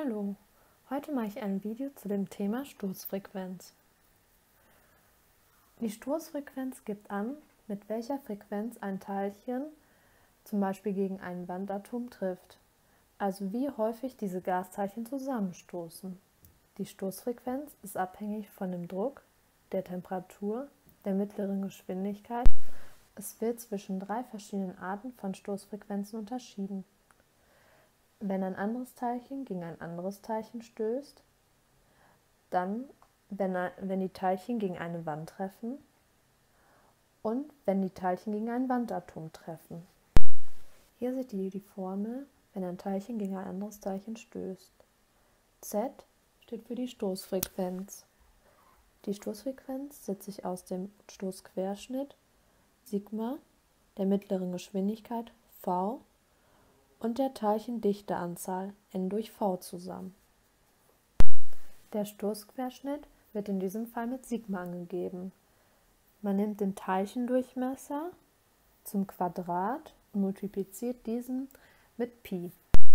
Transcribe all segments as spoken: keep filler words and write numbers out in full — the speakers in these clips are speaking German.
Hallo, heute mache ich ein Video zu dem Thema Stoßfrequenz. Die Stoßfrequenz gibt an, mit welcher Frequenz ein Teilchen zum Beispiel gegen ein Wandatom trifft, also wie häufig diese Gasteilchen zusammenstoßen. Die Stoßfrequenz ist abhängig von dem Druck, der Temperatur, der mittleren Geschwindigkeit. Es wird zwischen drei verschiedenen Arten von Stoßfrequenzen unterschieden. Wenn ein anderes Teilchen gegen ein anderes Teilchen stößt, dann, wenn, wenn die Teilchen gegen eine Wand treffen und wenn die Teilchen gegen ein Wandatom treffen. Hier seht ihr die Formel, wenn ein Teilchen gegen ein anderes Teilchen stößt. Z steht für die Stoßfrequenz. Die Stoßfrequenz setzt sich aus dem Stoßquerschnitt Sigma, der mittleren Geschwindigkeit v und der Teilchendichteanzahl n durch v zusammen. Der Stoßquerschnitt wird in diesem Fall mit Sigma angegeben. Man nimmt den Teilchendurchmesser zum Quadrat und multipliziert diesen mit Pi.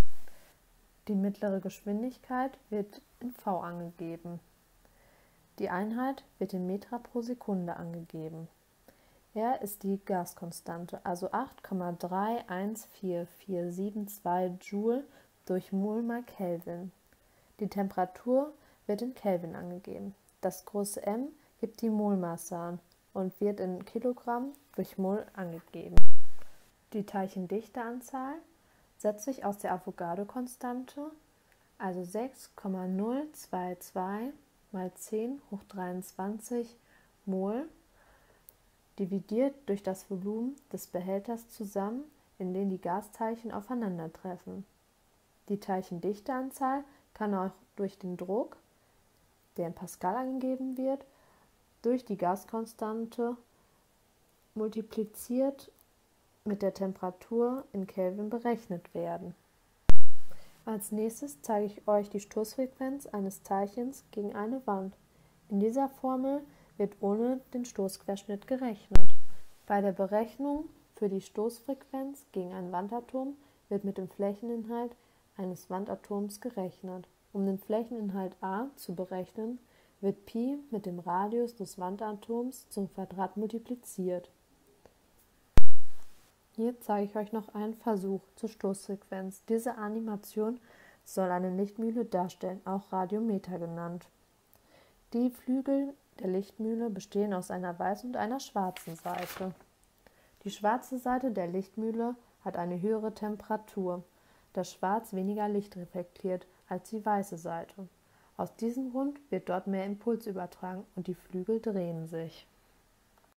Die mittlere Geschwindigkeit wird in v angegeben. Die Einheit wird in Meter pro Sekunde angegeben. R ist die Gaskonstante, also acht Komma drei eins vier vier sieben zwei Joule durch Mol mal Kelvin. Die Temperatur wird in Kelvin angegeben. Das große M gibt die Molmasse an und wird in Kilogramm durch Mol angegeben. Die Teilchendichteanzahl setzt sich aus der Avogadro-Konstante, also sechs Komma null zwei zwei mal zehn hoch dreiundzwanzig Mol, dividiert durch das Volumen des Behälters zusammen, in dem die Gasteilchen aufeinandertreffen. Die Teilchendichteanzahl kann auch durch den Druck, der in Pascal angegeben wird, durch die Gaskonstante multipliziert mit der Temperatur in Kelvin berechnet werden. Als nächstes zeige ich euch die Stoßfrequenz eines Teilchens gegen eine Wand. In dieser Formel wird ohne den Stoßquerschnitt gerechnet. Bei der Berechnung für die Stoßfrequenz gegen ein Wandatom wird mit dem Flächeninhalt eines Wandatoms gerechnet. Um den Flächeninhalt A zu berechnen, wird Pi mit dem Radius des Wandatoms zum Quadrat multipliziert. Hier zeige ich euch noch einen Versuch zur Stoßfrequenz. Diese Animation soll eine Lichtmühle darstellen, auch Radiometer genannt. Die Flügel der Lichtmühle bestehen aus einer weißen und einer schwarzen Seite. Die schwarze Seite der Lichtmühle hat eine höhere Temperatur, da Schwarz weniger Licht reflektiert als die weiße Seite. Aus diesem Grund wird dort mehr Impuls übertragen und die Flügel drehen sich.